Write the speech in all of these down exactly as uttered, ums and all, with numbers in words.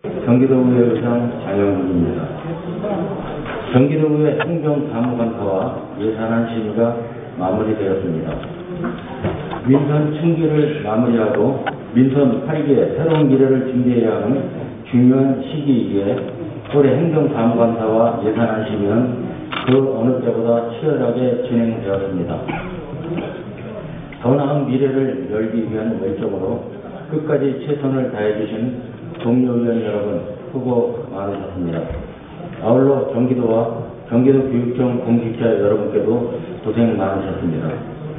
경기도의회 의장 장영훈입니다. 경기도의회 행정사무관사와 예산안 심의가 마무리되었습니다. 민선 층기를 마무리하고 민선 팔 기에 새로운 미래를 준비해야 하는 중요한 시기이기에 올해 행정사무관사와 예산안 심의는 그 어느 때보다 치열하게 진행되었습니다. 더 나은 미래를 열기 위한 열정으로 끝까지 최선을 다해주신 동료의원 여러분 수고 많으셨습니다. 아울러 경기도와 경기도교육청 공직자 여러분께도 고생 많으셨습니다.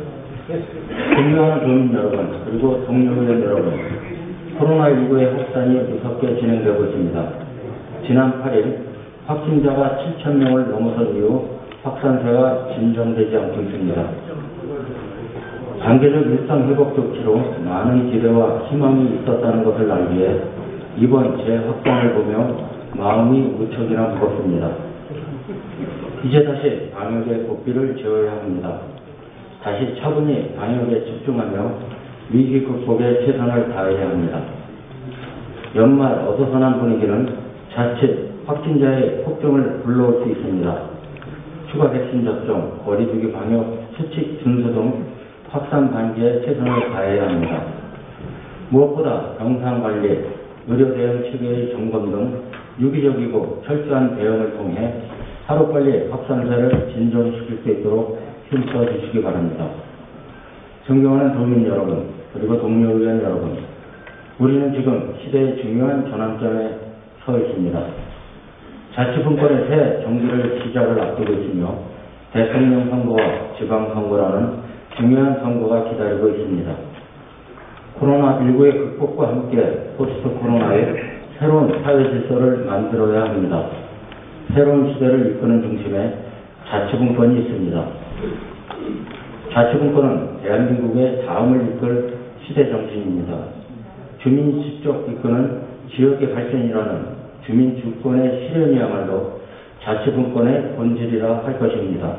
존경하는 도민 여러분 그리고 동료의원 여러분, 코로나십구의 확산이 무섭게 진행되고 있습니다. 지난 팔 일 확진자가 칠천 명을 넘어선 이후 확산세가 진정되지 않고 있습니다. 단계적 일상 회복 조치로 많은 기대와 희망이 있었다는 것을 알기에 이번 재확산을 보며 마음이 무척이나 무겁습니다. 이제 다시 방역의 고삐를 지어야 합니다. 다시 차분히 방역에 집중하며 위기 극복에 최선을 다해야 합니다. 연말 어수선한 분위기는 자칫 확진자의 폭증을 불러올 수 있습니다. 추가 백신 접종, 거리두기 방역, 수칙 준수 등 확산 방지에 최선을 다해야 합니다. 무엇보다 병상관리, 의료 대응 체계의 점검 등 유기적이고 철저한 대응을 통해 하루빨리 확산세를 진정시킬 수 있도록 힘써 주시기 바랍니다. 존경하는 도민 여러분, 그리고 동료의원 여러분, 우리는 지금 시대의 중요한 전환점에 서 있습니다. 자치분권의 새 정기를 시작을 앞두고 있으며 대통령 선거와 지방선거라는 중요한 선거가 기다리고 있습니다. 코로나십구의 극복과 함께 포스트 코로나의 새로운 사회 질서를 만들어야 합니다. 새로운 시대를 이끄는 중심에 자치분권이 있습니다. 자치분권은 대한민국의 다음을 이끌 시대 정신입니다. 주민이 직접 이끄는 지역의 발전이라는 주민 주권의 실현이야말로 자치분권의 본질이라 할 것입니다.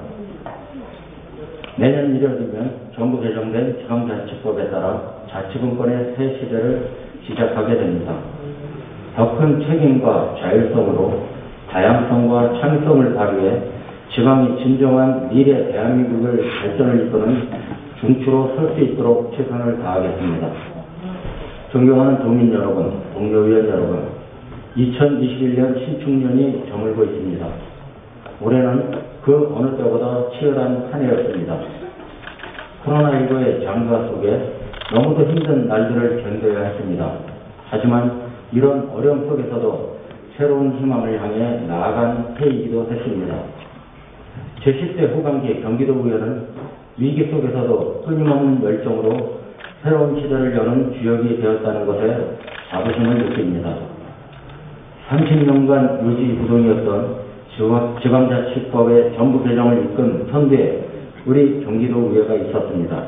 내년 일 월이면 정부 개정된 지방자치법에 따라 자치분권의 새 시대를 시작하게 됩니다. 더 큰 책임과 자율성으로 다양성과 창의성을 발휘해 지방이 진정한 미래 대한민국을 발전을 이끄는 중추로 설 수 있도록 최선을 다하겠습니다. 존경하는 도민 여러분, 동료의원 여러분, 이천이십일 년 신축년이 저물고 있습니다. 올해는 그 어느 때보다 치열한 한 해였습니다. 코로나십구의 장기화 속에 너무도 힘든 날들을 견뎌야 했습니다. 하지만 이런 어려움 속에서도 새로운 희망을 향해 나아간 해이기도 했습니다. 제십 대 후반기 경기도의회는 위기 속에서도 끊임없는 열정으로 새로운 시대를 여는 주역이 되었다는 것에 자부심을 느낍니다. 삼십 년간 유지부동이었던 지방자치법의 정부 개정을 이끈 선두에 우리 경기도의회가 있었습니다.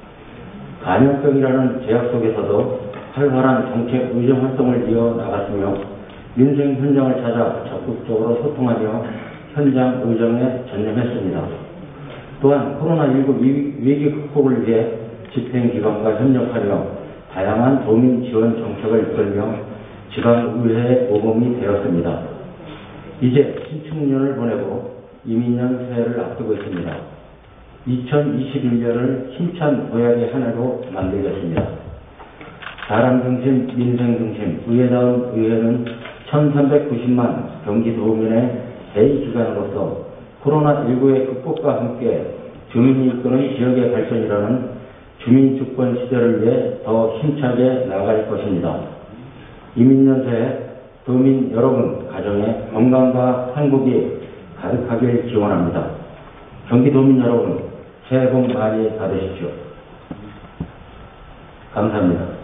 감염병이라는 제약 속에서도 활발한 정책 의정 활동을 이어나갔으며 민생 현장을 찾아 적극적으로 소통하며 현장 의정에 전념했습니다. 또한 코로나십구 위기 극복을 위해 집행기관과 협력하며 다양한 도민 지원 정책을 이끌며 지방의회의 모범이 되었습니다. 이제 신축년을 보내고 이민년 새해를 앞두고 있습니다. 이천이십일 년을 힘찬 도약의 한 해로 만들겠습니다. 사람 중심, 민생 중심, 의회다운 의회는 천삼백구십만 경기도민의 대의기관으로서 코로나십구의 극복과 함께 주민이 이끄는 지역의 발전이라는 주민주권 시대를 위해 더 힘차게 나아갈 것입니다. 이민년 새해 도민 여러분 가정에 건강과 행복이 가득하길 기원합니다. 경기도민 여러분 새해 복 많이 받으십시오. 감사합니다.